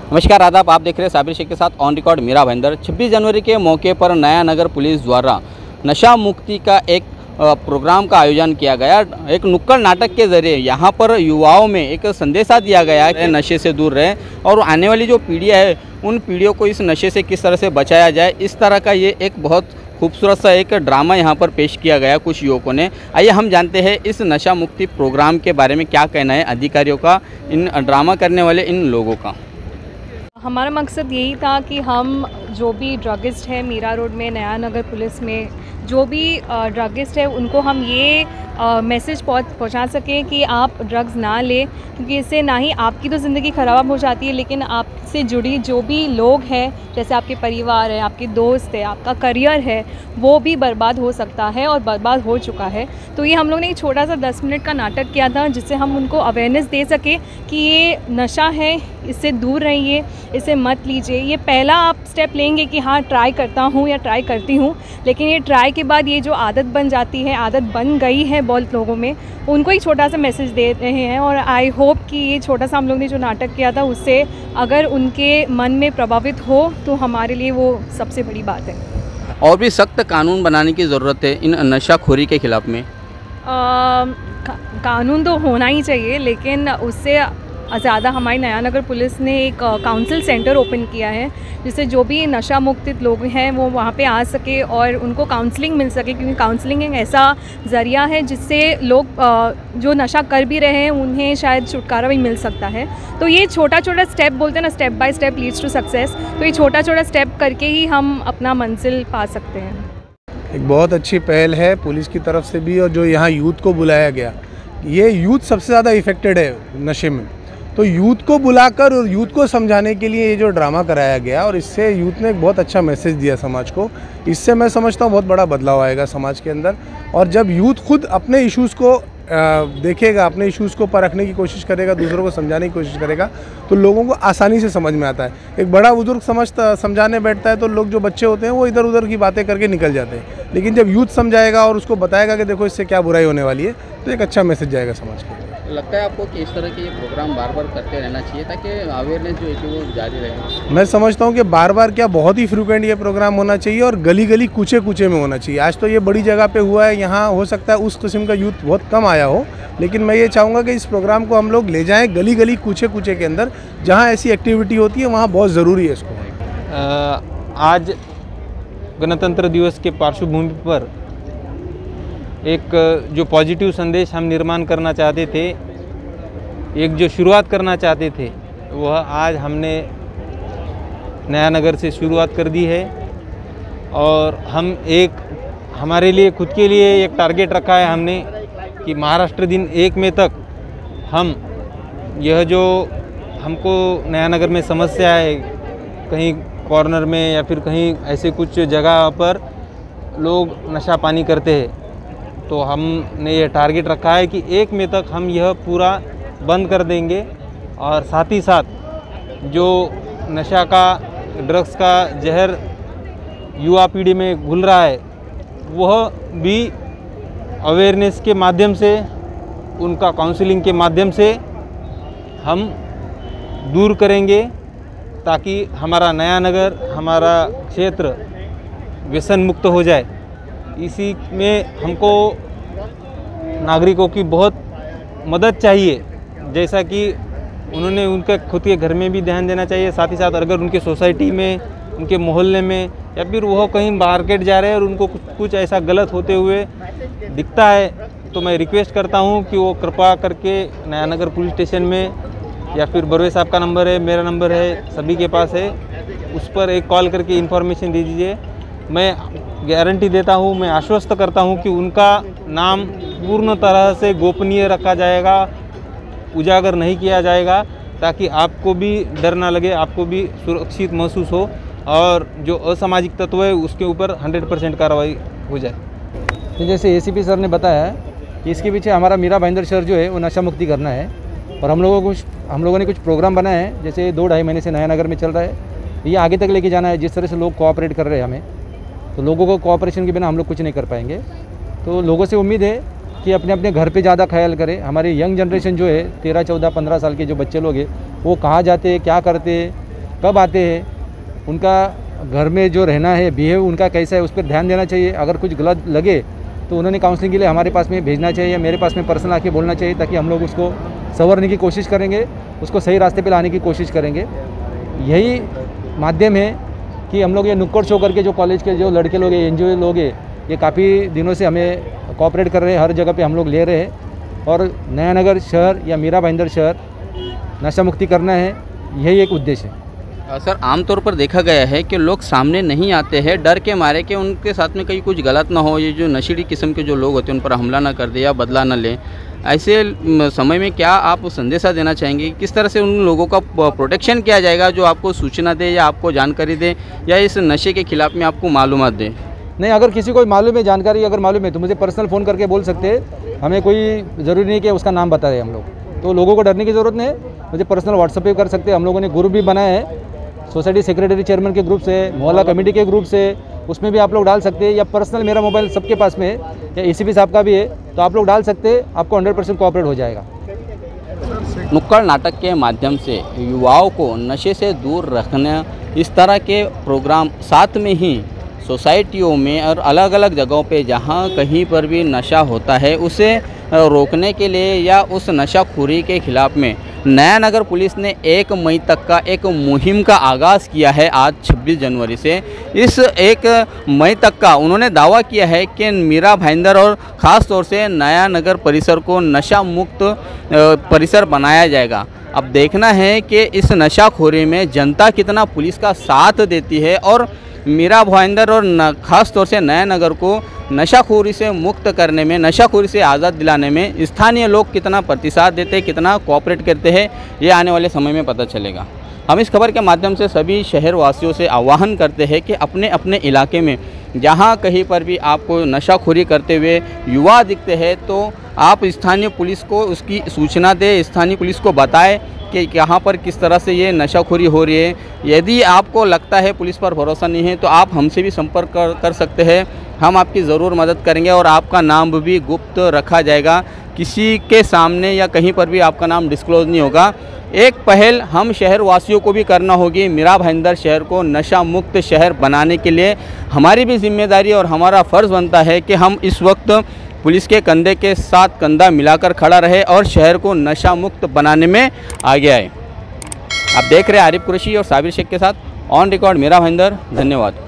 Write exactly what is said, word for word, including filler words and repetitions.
नमस्कार आदाब, आप देख रहे हैं साबिर शेख के साथ ऑन रिकॉर्ड मेरा भाईंदर। छब्बीस जनवरी के मौके पर नया नगर पुलिस द्वारा नशा मुक्ति का एक प्रोग्राम का आयोजन किया गया। एक नुक्कड़ नाटक के जरिए यहाँ पर युवाओं में एक संदेशा दिया गया कि नशे से दूर रहें और आने वाली जो पीढ़ियाँ है उन पीढ़ियों को इस नशे से किस तरह से बचाया जाए, इस तरह का ये एक बहुत खूबसूरत सा एक ड्रामा यहाँ पर पेश किया गया कुछ युवकों ने। आइए हम जानते हैं इस नशा मुक्ति प्रोग्राम के बारे में क्या कहना है अधिकारियों का, इन ड्रामा करने वाले इन लोगों का। हमारा मकसद यही था कि हम जो भी ड्रगिस्ट है मीरा रोड में, नया नगर पुलिस में जो भी ड्रगिस्ट है उनको हम ये मैसेज पहुंचा सकें कि आप ड्रग्स ना लें, क्योंकि इससे ना ही आपकी तो ज़िंदगी ख़राब हो जाती है, लेकिन आपसे जुड़ी जो भी लोग हैं, जैसे आपके परिवार है, आपके दोस्त है, आपका करियर है, वो भी बर्बाद हो सकता है और बर्बाद हो चुका है। तो ये हम लोग ने एक छोटा सा दस मिनट का नाटक किया था जिससे हम उनको अवेयरनेस दे सके कि ये नशा है, इससे दूर रहिए, इसे मत लीजिए। ये पहला आप स्टेप लेंगे कि हाँ ट्राई करता हूँ या ट्राई करती हूँ, लेकिन ये ट्राई के बाद ये जो आदत बन जाती है, आदत बन गई है बहुत लोगों में, उनको एक छोटा सा मैसेज दे रहे हैं। और आई होप कि ये छोटा सा हम लोग ने जो नाटक किया था उससे अगर उनके मन में प्रभावित हो तो हमारे लिए वो सबसे बड़ी बात है। और भी सख्त कानून बनाने की ज़रूरत है इन नशाखोरी के खिलाफ़ में। आ, का, कानून तो होना ही चाहिए, लेकिन उससे ज़्यादा हमारी नया नगर पुलिस ने एक काउंसिल सेंटर ओपन किया है जिससे जो भी नशा मुक्तित लोग हैं वो वहाँ पे आ सके और उनको काउंसलिंग मिल सके, क्योंकि काउंसलिंग एक ऐसा ज़रिया है जिससे लोग जो नशा कर भी रहे हैं उन्हें शायद छुटकारा भी मिल सकता है। तो ये छोटा छोटा स्टेप बोलते हैं ना, step by step leads to success, तो ये छोटा छोटा स्टेप करके ही हम अपना मंजिल पा सकते हैं। एक बहुत अच्छी पहल है पुलिस की तरफ से भी, और जो यहाँ यूथ को बुलाया गया, ये यूथ सबसे ज़्यादा इफ़ेक्टेड है नशे में, तो यूथ को बुलाकर और यूथ को समझाने के लिए ये जो ड्रामा कराया गया और इससे यूथ ने एक बहुत अच्छा मैसेज दिया समाज को। इससे मैं समझता हूँ बहुत बड़ा बदलाव आएगा समाज के अंदर। और जब यूथ खुद अपने इश्यूज़ को देखेगा, अपने इश्यूज़ को परखने की कोशिश करेगा, दूसरों को समझाने की कोशिश करेगा, तो लोगों को आसानी से समझ में आता है। एक बड़ा बुजुर्ग समझता समझाने बैठता है तो लोग जो बच्चे होते हैं वो इधर उधर की बातें करके निकल जाते हैं, लेकिन जब यूथ समझाएगा और उसको बताएगा कि देखो इससे क्या बुराई होने वाली है, तो एक अच्छा मैसेज जाएगा समाज के लिए। लगता है आपको कि इस तरह के ये प्रोग्राम बार बार करते रहना चाहिए ताकि अवेयरनेस जो है वो जारी रहे? मैं समझता हूँ कि बार बार क्या, बहुत ही फ्रिक्वेंट ये प्रोग्राम होना चाहिए और गली गली कूचे कूचे में होना चाहिए। आज तो ये बड़ी जगह पे हुआ है, यहाँ हो सकता है उस किस्म का यूथ बहुत कम आया हो, लेकिन मैं ये चाहूँगा कि इस प्रोग्राम को हम लोग ले जाएँ गली गली कूचे कूचे के अंदर, जहाँ ऐसी एक्टिविटी होती है वहाँ बहुत ज़रूरी है इसको। आज गणतंत्र दिवस के पार्श्वभूमि पर एक जो पॉजिटिव संदेश हम निर्माण करना चाहते थे, एक जो शुरुआत करना चाहते थे, वह आज हमने नया नगर से शुरुआत कर दी है। और हम एक हमारे लिए खुद के लिए एक टारगेट रखा है हमने कि महाराष्ट्र दिन एक मई तक हम यह जो हमको नया नगर में समस्या है, कहीं कॉर्नर में या फिर कहीं ऐसे कुछ जगह पर लोग नशा पानी करते हैं, तो हमने ये टारगेट रखा है कि एक मई तक हम यह पूरा बंद कर देंगे। और साथ ही साथ जो नशा का, ड्रग्स का जहर युवा पीढ़ी में घुल रहा है, वह भी अवेयरनेस के माध्यम से, उनका काउंसलिंग के माध्यम से हम दूर करेंगे, ताकि हमारा नया नगर, हमारा क्षेत्र व्यसन मुक्त हो जाए। इसी में हमको नागरिकों की बहुत मदद चाहिए, जैसा कि उन्होंने उनके खुद के घर में भी ध्यान देना चाहिए, साथ ही साथ अगर उनके सोसाइटी में, उनके मोहल्ले में या फिर वो कहीं मार्केट जा रहे हैं और उनको कुछ कुछ ऐसा गलत होते हुए दिखता है, तो मैं रिक्वेस्ट करता हूं कि वो कृपा करके नया नगर पुलिस स्टेशन में, या फिर बरवे साहब का नंबर है, मेरा नंबर है, सभी के पास है, उस पर एक कॉल करके इन्फॉर्मेशन दे दीजिए। मैं गारंटी देता हूं, मैं आश्वस्त करता हूं कि उनका नाम पूर्ण तरह से गोपनीय रखा जाएगा, उजागर नहीं किया जाएगा, ताकि आपको भी डर ना लगे, आपको भी सुरक्षित महसूस हो और जो असामाजिक तत्व है उसके ऊपर हंड्रेड परसेंट कार्रवाई हो जाए। तो जैसे एसीपी सर ने बताया कि इसके पीछे हमारा मीरा भाईंदर शहर जो है वो नशा मुक्ति करना है, और हम लोगों को कुछ हम लोगों ने कुछ प्रोग्राम बनाए हैं, जैसे दो ढाई महीने से नया नगर में चल रहा है, ये आगे तक लेके जाना है। जिस तरह से लोग कोऑपरेट कर रहे हैं हमें, तो लोगों को कोऑपरेशन के बिना हम लोग कुछ नहीं कर पाएंगे। तो लोगों से उम्मीद है कि अपने अपने घर पे ज़्यादा ख्याल करें। हमारी यंग जनरेशन जो है तेरह चौदह पंद्रह साल के जो बच्चे लोग हैं वो कहाँ जाते हैं, क्या करते हैं, कब आते हैं, उनका घर में जो रहना है, बिहेव उनका कैसा है, उस पर ध्यान देना चाहिए। अगर कुछ गलत लगे तो उन्होंने काउंसलिंग के लिए हमारे पास में भेजना चाहिए या मेरे पास में पर्सनल आके बोलना चाहिए, ताकि हम लोग उसको संवरने की कोशिश करेंगे, उसको सही रास्ते पे लाने की कोशिश करेंगे। यही माध्यम है कि हम लोग ये नुक्कड़ शो करके जो कॉलेज के जो लड़के लोग हैं, एन जी ओ लोग हैं, ये काफ़ी दिनों से हमें कोऑपरेट कर रहे हैं, हर जगह पे हम लोग ले रहे हैं। और नया नगर शहर या मीरा भाईंदर शहर नशा मुक्ति करना है, यही एक उद्देश्य है। अ, सर आमतौर पर देखा गया है कि लोग सामने नहीं आते हैं डर के मारे कि उनके साथ में कहीं कुछ गलत ना हो, ये जो नशीली किस्म के जो लोग होते हैं उन पर हमला ना कर दे या बदला ना लें। ऐसे म, समय में क्या आप संदेशा देना चाहेंगे, किस तरह से उन लोगों का प्रोटेक्शन किया जाएगा जो आपको सूचना दे या आपको जानकारी दे या इस नशे के खिलाफ में आपको मालूमात दे? नहीं, अगर किसी को मालूम है, जानकारी अगर मालूम है तो मुझे पर्सनल फ़ोन करके बोल सकते हैं। हमें कोई ज़रूरी नहीं कि उसका नाम बता दें हम लोग, तो लोगों को डरने की ज़रूरत नहीं है। मुझे पर्सनल व्हाट्सएप पे कर सकते हैं। हम लोगों ने ग्रुप भी बनाया है, सोसाइटी सेक्रेटरी चेयरमैन के ग्रुप से, मोहल्ला कमेटी के ग्रुप से, उसमें भी आप लोग डाल सकते हैं। या पर्सनल मेरा मोबाइल सबके पास में है, या ए सी पी साहब का भी है, तो आप लोग डाल सकते हैं, आपको हंड्रेड परसेंट कोऑपरेट हो जाएगा। नुक्कड़ नाटक के माध्यम से युवाओं को नशे से दूर रखने, इस तरह के प्रोग्राम साथ में ही सोसाइटियों में और अलग अलग जगहों पे जहाँ कहीं पर भी नशा होता है उसे रोकने के लिए या उस नशाखोरी के खिलाफ में नया नगर पुलिस ने एक मई तक का एक मुहिम का आगाज़ किया है। आज छब्बीस जनवरी से इस एक मई तक का उन्होंने दावा किया है कि मीरा भाईंदर और ख़ास तौर से नया नगर परिसर को नशा मुक्त परिसर बनाया जाएगा। अब देखना है कि इस नशाखोरी में जनता कितना पुलिस का साथ देती है और मीरा भाईंदर और ख़ास तौर से नया नगर को नशाखोरी से मुक्त करने में, नशाखोरी से आज़ाद दिलाने में स्थानीय लोग कितना प्रतिसाद देते हैं, कितना कोऑपरेट करते हैं, ये आने वाले समय में पता चलेगा। हम इस खबर के माध्यम से सभी शहरवासियों से आह्वान करते हैं कि अपने अपने इलाके में जहाँ कहीं पर भी आपको नशाखोरी करते हुए युवा दिखते हैं तो आप स्थानीय पुलिस को उसकी सूचना दें, स्थानीय पुलिस को बताएं कि यहाँ पर किस तरह से ये नशाखोरी हो रही है। यदि आपको लगता है पुलिस पर भरोसा नहीं है तो आप हमसे भी संपर्क कर, कर सकते हैं। हम आपकी ज़रूर मदद करेंगे और आपका नाम भी गुप्त रखा जाएगा, किसी के सामने या कहीं पर भी आपका नाम डिस्क्लोज नहीं होगा। एक पहल हम शहर वासियों को भी करना होगी, मीरा भाईंदर शहर को नशा मुक्त शहर बनाने के लिए हमारी भी जिम्मेदारी और हमारा फ़र्ज़ बनता है कि हम इस वक्त पुलिस के कंधे के साथ कंधा मिलाकर खड़ा रहे और शहर को नशा मुक्त बनाने में आगे आए। आप देख रहे हैं आरिफ कुरैशी और साबिर शेख के साथ ऑन रिकॉर्ड मीरा भाईंदर। धन्यवाद।